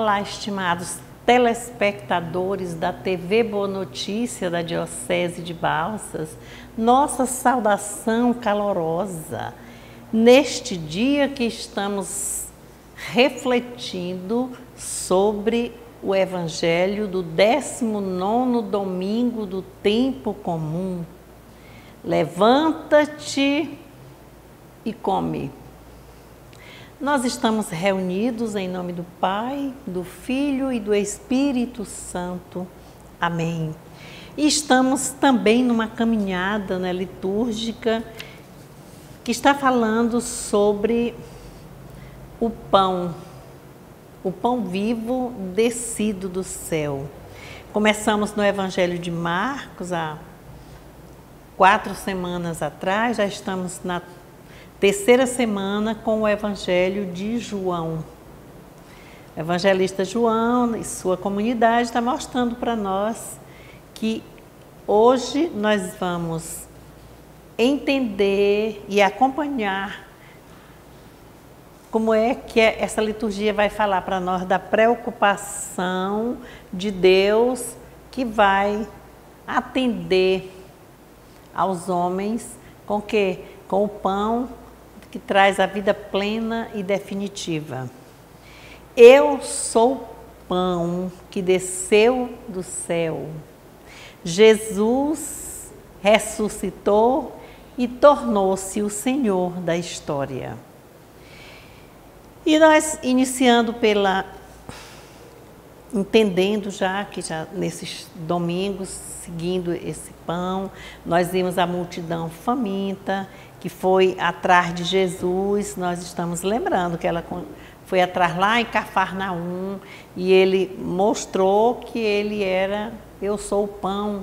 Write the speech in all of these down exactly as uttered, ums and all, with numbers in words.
Olá, estimados telespectadores da T V Boa Notícia da Diocese de Balsas, nossa saudação calorosa neste dia que estamos refletindo sobre o Evangelho do décimo nono domingo do tempo comum. Levanta-te e come. Nós estamos reunidos em nome do Pai, do Filho e do Espírito Santo. Amém. E estamos também numa caminhada, né, litúrgica que está falando sobre o pão, o pão vivo descido do céu. Começamos no Evangelho de Marcos há quatro semanas atrás, já estamos na terceira semana com o Evangelho de João. O evangelista João e sua comunidade está mostrando para nós que hoje nós vamos entender e acompanhar como é que essa liturgia vai falar para nós da preocupação de Deus que vai atender aos homens com que? Com o pão que traz a vida plena e definitiva. Eu sou o pão que desceu do céu. Jesus ressuscitou e tornou-se o Senhor da história. E nós, iniciando pela, entendendo já que já nesses domingos, seguindo esse pão, nós vimos a multidão faminta, que foi atrás de Jesus. Nós estamos lembrando que ela foi atrás lá em Cafarnaum e ele mostrou que ele era, eu sou o pão.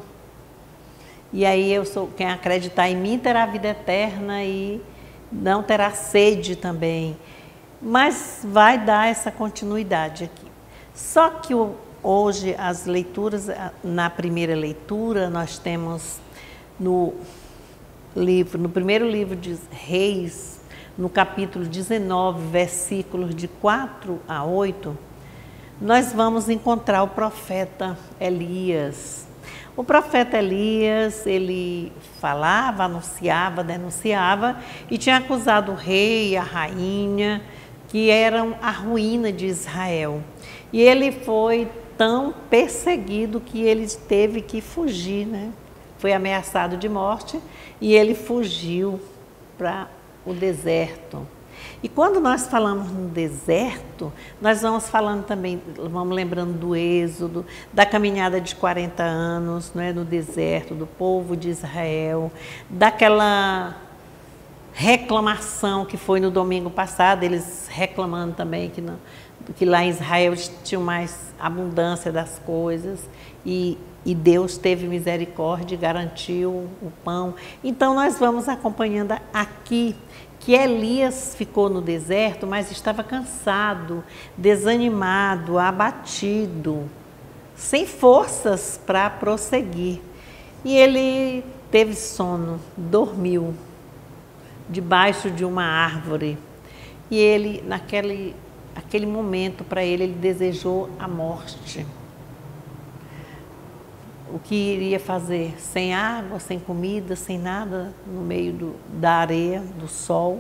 E aí eu sou, quem acreditar em mim terá vida eterna e não terá sede também. Mas vai dar essa continuidade aqui. Só que hoje as leituras, na primeira leitura nós temos no livro, no primeiro livro de Reis, no capítulo dezenove, versículos de quatro a oito, nós vamos encontrar o profeta Elias. O profeta Elias, ele falava, anunciava, denunciava e tinha acusado o rei e a rainha que eram a ruína de Israel. E ele foi tão perseguido que ele teve que fugir, né? Foi ameaçado de morte e ele fugiu para o deserto. E quando nós falamos no deserto, nós vamos falando também, vamos lembrando do Êxodo, da caminhada de quarenta anos, não é, no deserto, do povo de Israel, daquela reclamação que foi no domingo passado, eles reclamando também que, não, que lá em Israel tinha mais abundância das coisas e E Deus teve misericórdia e garantiu o pão. Então nós vamos acompanhando aqui que Elias ficou no deserto, mas estava cansado, desanimado, abatido, sem forças para prosseguir. E ele teve sono, dormiu debaixo de uma árvore. E ele, naquele aquele momento, para ele, ele desejou a morte. O que iria fazer? Sem água, sem comida, sem nada, no meio do, da areia, do sol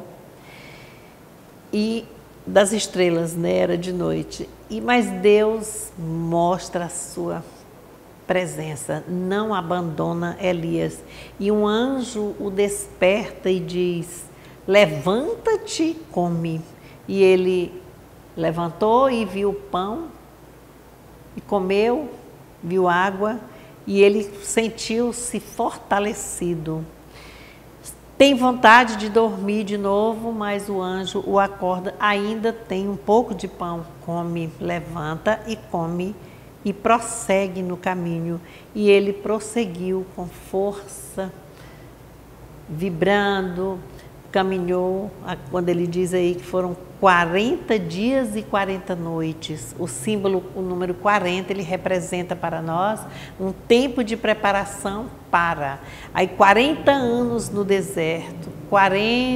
e das estrelas, né? Era de noite. E, mas Deus mostra a sua presença, não abandona Elias. E um anjo o desperta e diz, levanta-te e come. E ele levantou e viu o pão e comeu, viu água. E ele sentiu-se fortalecido. Tem vontade de dormir de novo, mas o anjo o acorda. Ainda tem um pouco de pão. Come, levanta e come e prossegue no caminho. E ele prosseguiu com força, vibrando, caminhou, quando ele diz aí que foram quarenta dias e quarenta noites. O símbolo, o número quarenta, ele representa para nós um tempo de preparação para. Aí quarenta anos no deserto,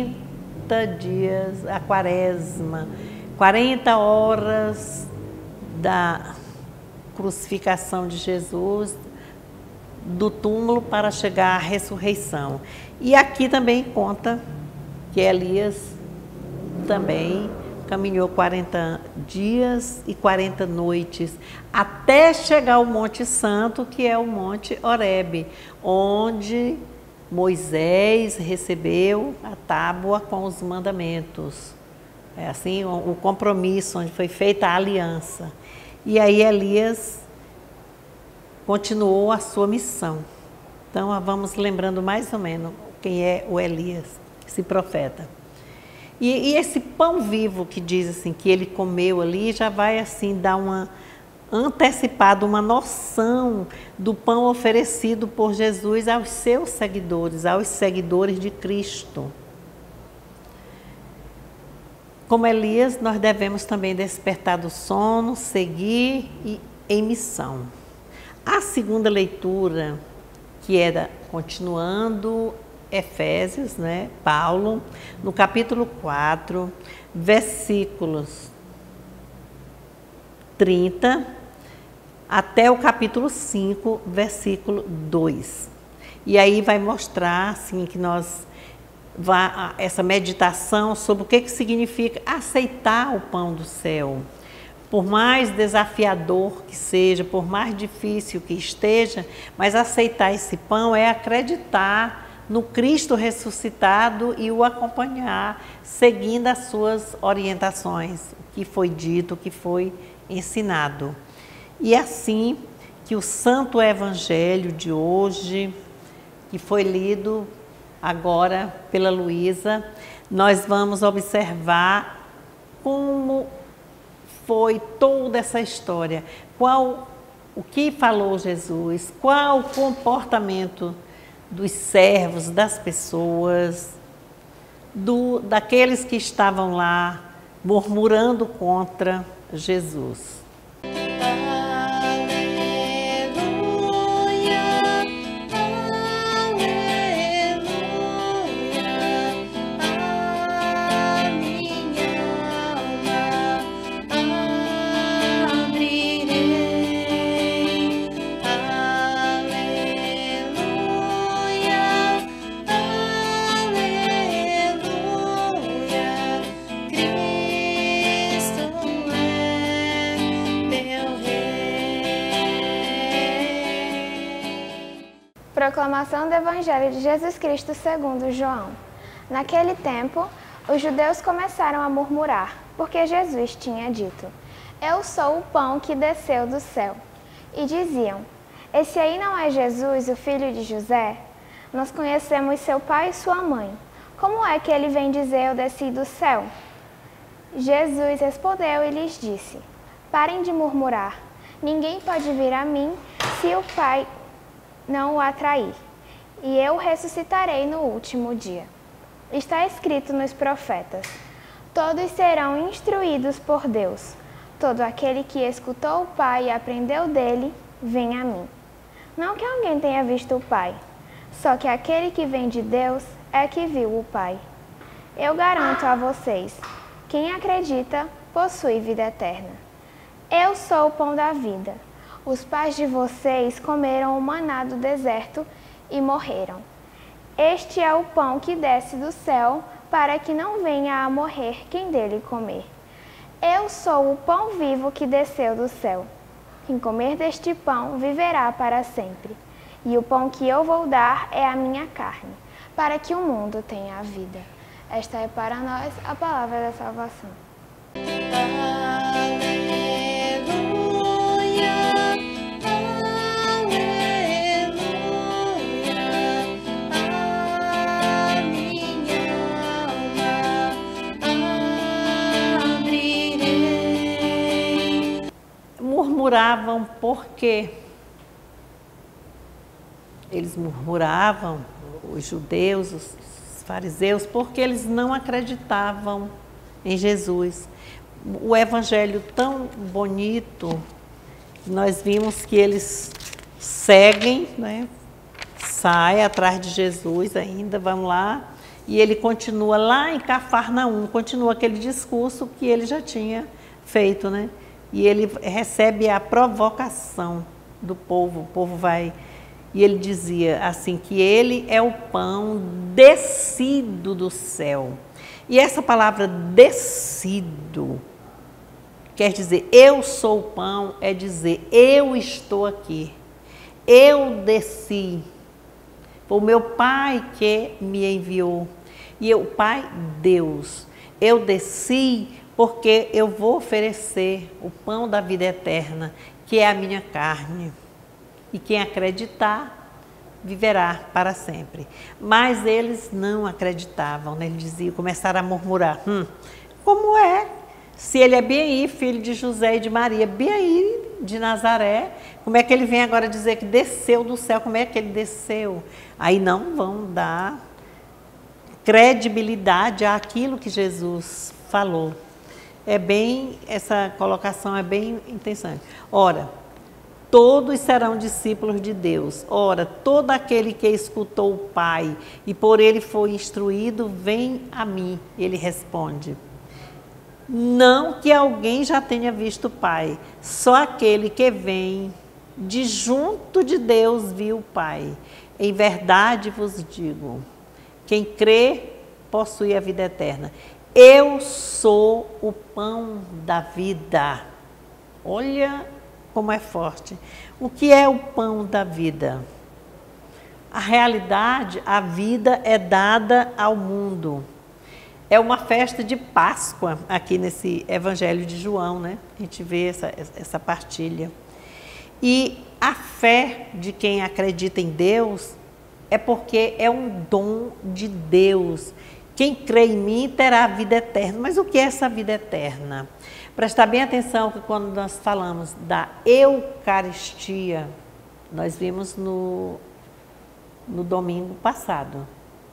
quarenta dias, a quaresma, quarenta horas da crucificação de Jesus, do túmulo para chegar à ressurreição. E aqui também conta que Elias também caminhou quarenta dias e quarenta noites até chegar ao Monte Santo, que é o Monte Horebe, onde Moisés recebeu a tábua com os mandamentos. É assim, o compromisso, onde foi feita a aliança. E aí Elias continuou a sua missão. Então, vamos lembrando mais ou menos quem é o Elias, esse profeta. E, e esse pão vivo que diz assim, que ele comeu ali, já vai assim dar uma antecipada, uma noção do pão oferecido por Jesus aos seus seguidores, aos seguidores de Cristo. Como Elias, nós devemos também despertar do sono, seguir e em missão. A segunda leitura, que era continuando Efésios, né, Paulo, no capítulo quatro, versículos trinta até o capítulo cinco, versículo dois. E aí vai mostrar assim, que nós vai, essa meditação sobre o que, que significa aceitar o pão do céu. Por mais desafiador que seja, por mais difícil que esteja, mas aceitar esse pão é acreditar no Cristo ressuscitado e o acompanhar, seguindo as suas orientações, o que foi dito, o que foi ensinado. E assim que o Santo Evangelho de hoje, que foi lido agora pela Luísa, nós vamos observar como foi toda essa história, qual o que falou Jesus, qual o comportamento dos servos, das pessoas, do, daqueles que estavam lá murmurando contra Jesus. Proclamação do Evangelho de Jesus Cristo segundo João. Naquele tempo, os judeus começaram a murmurar, porque Jesus tinha dito: Eu sou o pão que desceu do céu. E diziam: Esse aí não é Jesus, o filho de José? Nós conhecemos seu pai e sua mãe. Como é que ele vem dizer: Eu desci do céu? Jesus respondeu e lhes disse: Parem de murmurar. Ninguém pode vir a mim se o Pai não o atrair, e eu ressuscitarei no último dia. Está escrito nos profetas: todos serão instruídos por Deus. Todo aquele que escutou o Pai e aprendeu dele, vem a mim. Não que alguém tenha visto o Pai, só que aquele que vem de Deus é que viu o Pai. Eu garanto a vocês, quem acredita possui vida eterna. Eu sou o pão da vida. Os pais de vocês comeram o maná do deserto e morreram. Este é o pão que desce do céu, para que não venha a morrer quem dele comer. Eu sou o pão vivo que desceu do céu. Quem comer deste pão viverá para sempre. E o pão que eu vou dar é a minha carne, para que o mundo tenha a vida. Esta é para nós a palavra da salvação. Murmuravam porque eles murmuravam, os judeus, os fariseus, porque eles não acreditavam em Jesus. O evangelho tão bonito, nós vimos que eles seguem, né? Sai atrás de Jesus ainda, vamos lá, e ele continua lá em Cafarnaum, continua aquele discurso que ele já tinha feito, né? e ele recebe a provocação do povo. O povo vai... E ele dizia assim, que ele é o pão descido do céu. E essa palavra descido quer dizer, eu sou o pão, é dizer, eu estou aqui. Eu desci. Foi o meu Pai que me enviou. E o Pai, Deus. Eu desci porque eu vou oferecer o pão da vida eterna, que é a minha carne. E quem acreditar, viverá para sempre. Mas eles não acreditavam, né? Eles diziam, começaram a murmurar, hum, como é? Se ele é bem aí, filho de José e de Maria, bem aí de Nazaré, como é que ele vem agora dizer que desceu do céu? Como é que ele desceu? Aí não vão dar credibilidade àquilo que Jesus falou. É bem, essa colocação é bem interessante. Ora, todos serão discípulos de Deus. Ora, todo aquele que escutou o Pai e por ele foi instruído, vem a mim. Ele responde. Não que alguém já tenha visto o Pai, só aquele que vem de junto de Deus viu o Pai. Em verdade vos digo, quem crê possui a vida eterna. Eu sou o pão da vida. Olha como é forte. O que é o pão da vida? A realidade, a vida é dada ao mundo. É uma festa de Páscoa aqui nesse Evangelho de João, né? A gente vê essa, essa partilha. E a fé de quem acredita em Deus é porque é um dom de Deus. Quem crê em mim terá a vida eterna. Mas o que é essa vida eterna? Prestar bem atenção que quando nós falamos da Eucaristia, nós vimos no, no domingo passado,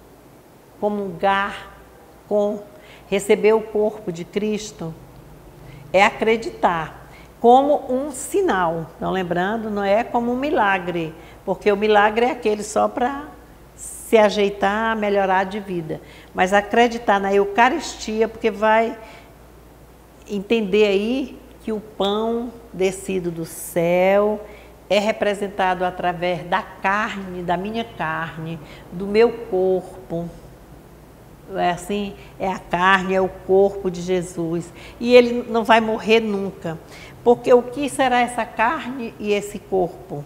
comungar com, receber o corpo de Cristo, é acreditar como um sinal. Não lembrando, não é como um milagre, porque o milagre é aquele só para se ajeitar, melhorar de vida. Mas acreditar na Eucaristia, porque vai entender aí que o pão descido do céu é representado através da carne, da minha carne, do meu corpo. É assim, é a carne, é o corpo de Jesus. E ele não vai morrer nunca. Porque o que será essa carne e esse corpo?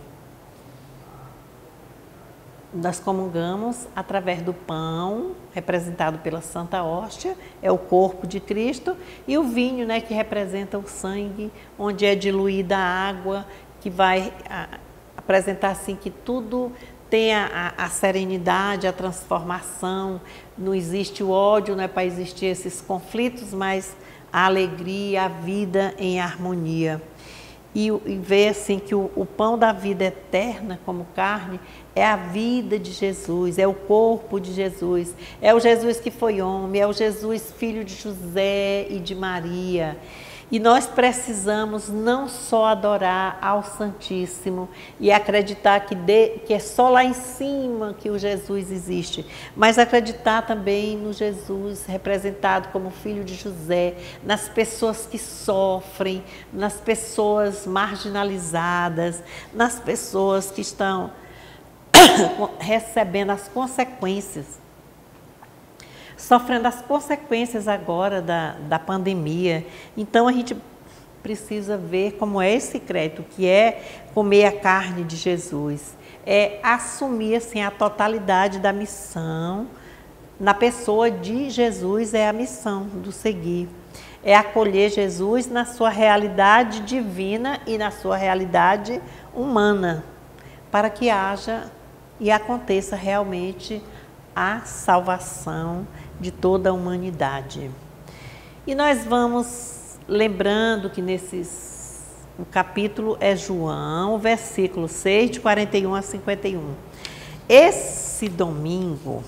Nós comungamos através do pão, representado pela Santa Hóstia, é o corpo de Cristo, e o vinho, né, que representa o sangue, onde é diluída a água, que vai a, apresentar assim que tudo tem a, a, a serenidade, a transformação, não existe o ódio, não é para existir esses conflitos, mas a alegria, a vida em harmonia. E, e ver assim que o, o pão da vida eterna como carne é a vida de Jesus, é o corpo de Jesus, é o Jesus que foi homem, é o Jesus filho de José e de Maria. E nós precisamos não só adorar ao Santíssimo e acreditar que, de, que é só lá em cima que o Jesus existe, mas acreditar também no Jesus representado como filho de José, nas pessoas que sofrem, nas pessoas marginalizadas, nas pessoas que estão recebendo as consequências, sofrendo as consequências agora da, da pandemia. Então a gente precisa ver como é esse crédito, que é comer a carne de Jesus, é assumir assim, a totalidade da missão. Na pessoa de Jesus é a missão do seguir, é acolher Jesus na sua realidade divina e na sua realidade humana, para que haja e aconteça realmente a salvação de toda a humanidade. E nós vamos lembrando que nesses, o capítulo é João, versículo seis, de quarenta e um a cinquenta e um. Esse domingo,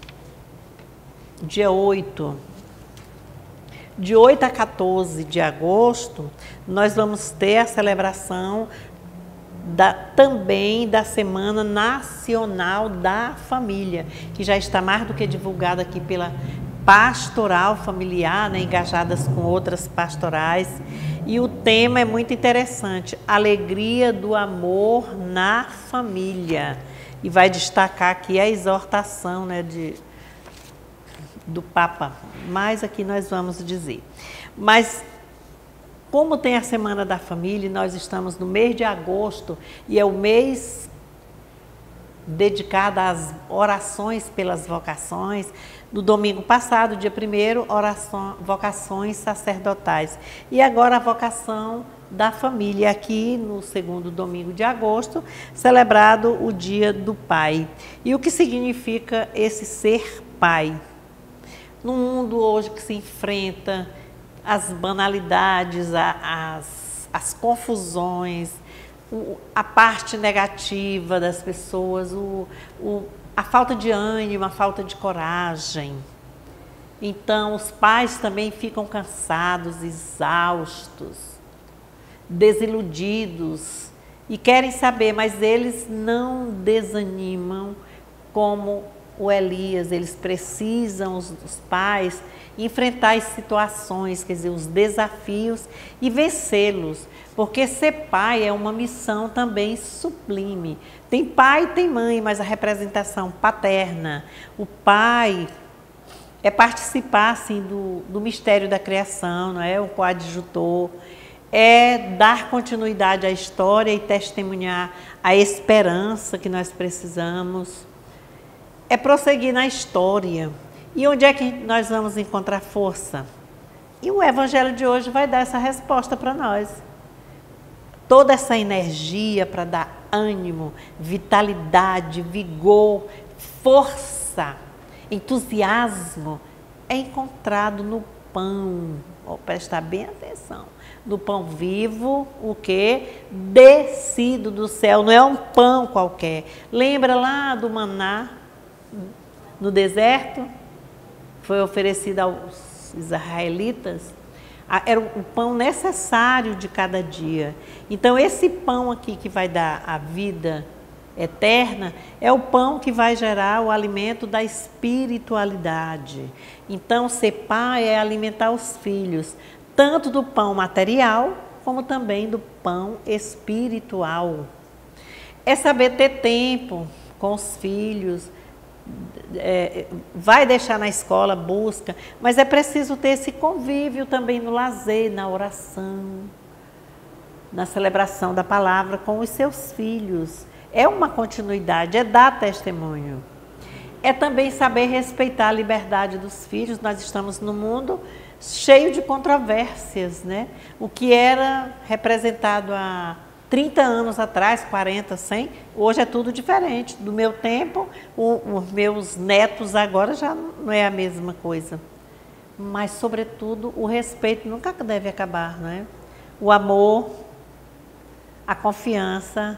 dia oito, de oito a quatorze de agosto, nós vamos ter a celebração Da, também da Semana Nacional da Família, que já está mais do que divulgada aqui pela Pastoral Familiar, né, engajadas com outras pastorais. E o tema é muito interessante, alegria do amor na família. E vai destacar aqui a exortação, né, de, do Papa, mas aqui nós vamos dizer. Mas como tem a Semana da Família, nós estamos no mês de agosto e é o mês dedicado às orações pelas vocações. No domingo passado, dia primeiro, oração, vocações sacerdotais. E agora a vocação da família, aqui no segundo domingo de agosto, celebrado o Dia do Pai. E o que significa esse ser pai? No mundo hoje que se enfrenta as banalidades, as, as confusões, a parte negativa das pessoas, o, o, a falta de ânimo, a falta de coragem. Então, os pais também ficam cansados, exaustos, desiludidos e querem saber, mas eles não desanimam como o Elias. Eles precisam, os, os pais, enfrentar as situações, quer dizer, os desafios e vencê-los. Porque ser pai é uma missão também sublime. Tem pai e tem mãe, mas a representação paterna, o pai é participar assim, do, do mistério da criação, não é? O coadjutor, é dar continuidade à história e testemunhar a esperança que nós precisamos, é prosseguir na história. E onde é que nós vamos encontrar força? E o Evangelho de hoje vai dar essa resposta para nós. Toda essa energia para dar ânimo, vitalidade, vigor, força, entusiasmo, é encontrado no pão. Oh, prestar bem atenção. No pão vivo, o que? Descido do céu, não é um pão qualquer. Lembra lá do maná no deserto? Foi oferecido aos israelitas. Era o pão necessário de cada dia. Então, esse pão aqui que vai dar a vida eterna é o pão que vai gerar o alimento da espiritualidade. Então, ser pai é alimentar os filhos, tanto do pão material, como também do pão espiritual. É saber ter tempo com os filhos, É, vai deixar na escola, busca, mas é preciso ter esse convívio também no lazer, na oração, na celebração da palavra com os seus filhos. É uma continuidade, é dar testemunho. É também saber respeitar a liberdade dos filhos. Nós estamos num mundo cheio de controvérsias, né? O que era representado há trinta anos atrás, quarenta, cem, hoje é tudo diferente. Do meu tempo, o, os meus netos agora já não é a mesma coisa. Mas, sobretudo, o respeito nunca deve acabar, não é? O amor, a confiança,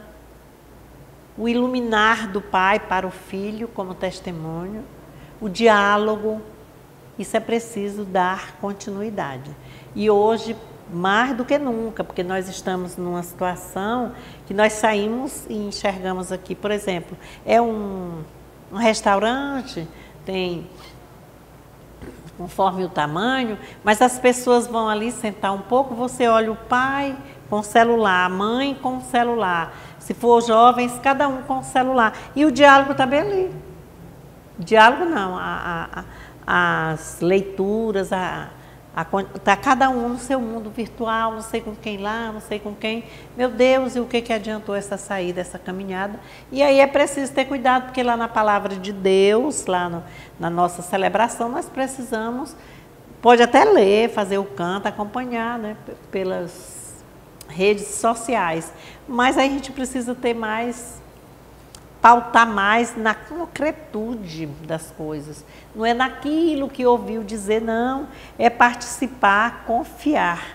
o iluminar do pai para o filho como testemunho, o diálogo, isso é preciso dar continuidade. E hoje, mais do que nunca, porque nós estamos numa situação que nós saímos e enxergamos aqui, por exemplo, é um, um restaurante, tem conforme o tamanho, mas as pessoas vão ali sentar um pouco, você olha o pai com o celular, a mãe com o celular, se for jovens, cada um com o celular, e o diálogo está bem ali. Diálogo não, a, a, a, as leituras, a Está cada um no seu mundo virtual, não sei com quem lá, não sei com quem. Meu Deus, e o que, que adiantou essa saída, essa caminhada? E aí é preciso ter cuidado, porque lá na palavra de Deus, lá no, na nossa celebração, nós precisamos, pode até ler, fazer o canto, acompanhar, né, pelas redes sociais. Mas aí a gente precisa ter mais, pautar mais na concretude das coisas. Não é naquilo que ouviu dizer, não. É participar, confiar.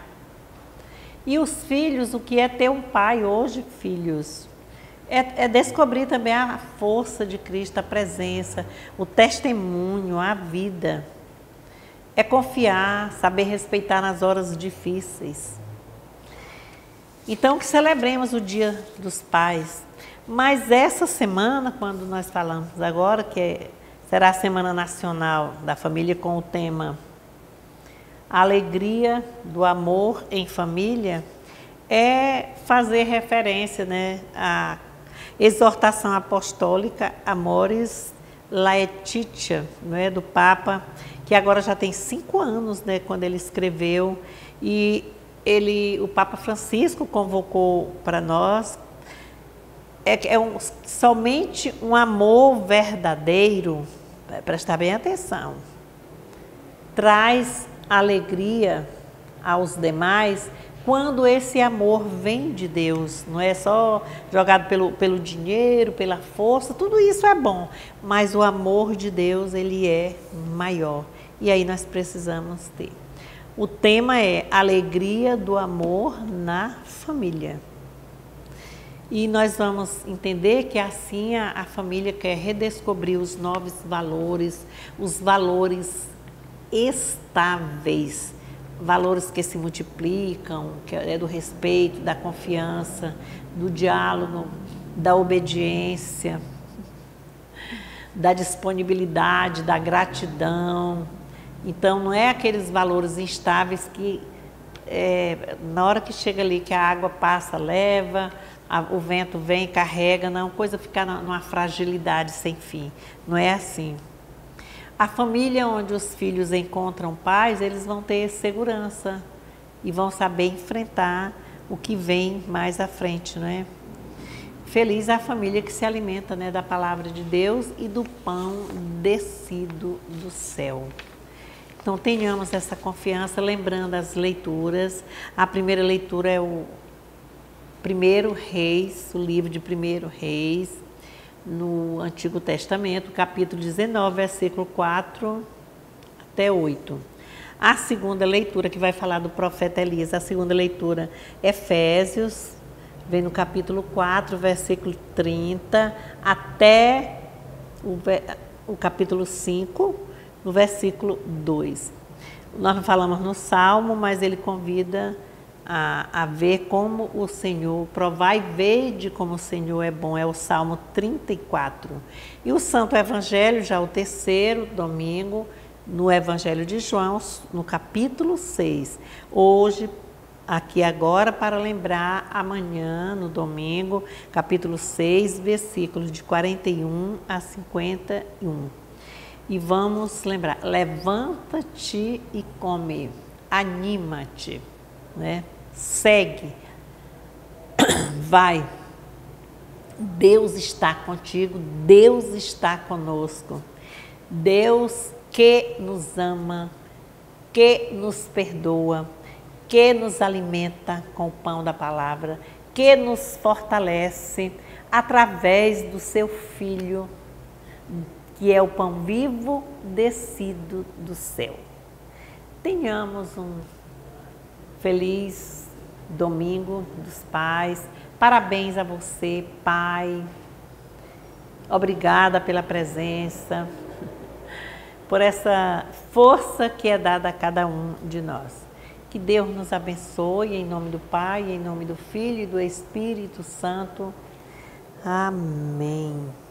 E os filhos, o que é ter um pai hoje, filhos? É, é descobrir também a força de Cristo, a presença, o testemunho, a vida. É confiar, saber respeitar nas horas difíceis. Então, que celebremos o Dia dos Pais. Mas essa semana, quando nós falamos agora, que é, será a Semana Nacional da Família com o tema A alegria do amor em família é fazer referência, né, à exortação apostólica Amoris Laetitia, não é, do Papa, que agora já tem cinco anos, né, quando ele escreveu, e ele, o Papa Francisco convocou para nós, é, é um, somente um amor verdadeiro, prestar bem atenção, traz alegria aos demais quando esse amor vem de Deus, não é só jogado pelo, pelo dinheiro, pela força, tudo isso é bom, mas o amor de Deus, ele é maior, e aí nós precisamos ter. O tema é alegria do amor na família. E nós vamos entender que assim a, a família quer redescobrir os novos valores, os valores estáveis, valores que se multiplicam, que é do respeito, da confiança, do diálogo, da obediência, da disponibilidade, da gratidão. Então, não é aqueles valores instáveis que, é, na hora que chega ali, que a água passa, leva, a, o vento vem, carrega, não, coisa ficar numa fragilidade sem fim. Não é assim. A família onde os filhos encontram pais, eles vão ter segurança e vão saber enfrentar o que vem mais à frente, não é? Feliz a família que se alimenta, né, da palavra de Deus e do pão descido do céu. Então tenhamos essa confiança, lembrando as leituras. A primeira leitura é o Primeiro Reis, o livro de Primeiro Reis, no Antigo Testamento, capítulo dezenove, versículo quatro até oito. A segunda leitura, que vai falar do profeta Elias, a segunda leitura, Efésios, vem no capítulo quatro, versículo trinta, até o, o capítulo cinco, no versículo dois. Nós não falamos no Salmo, mas ele convida A, a ver como o Senhor, provai e vede como o Senhor é bom, é o Salmo trinta e quatro. E o Santo Evangelho, já o terceiro domingo, no Evangelho de João, no capítulo seis. Hoje, aqui agora, para lembrar, amanhã, no domingo, capítulo seis, versículos de quarenta e um a cinquenta e um. E vamos lembrar, levanta-te e come, anima-te, né? Segue, vai, Deus está contigo, Deus está conosco, Deus que nos ama, que nos perdoa, que nos alimenta com o pão da palavra, que nos fortalece através do seu Filho, que é o pão vivo descido do céu. Tenhamos um feliz Domingo dos Pais. Parabéns a você, pai. Obrigada pela presença, por essa força que é dada a cada um de nós. Que Deus nos abençoe, em nome do Pai, em nome do Filho e do Espírito Santo. Amém.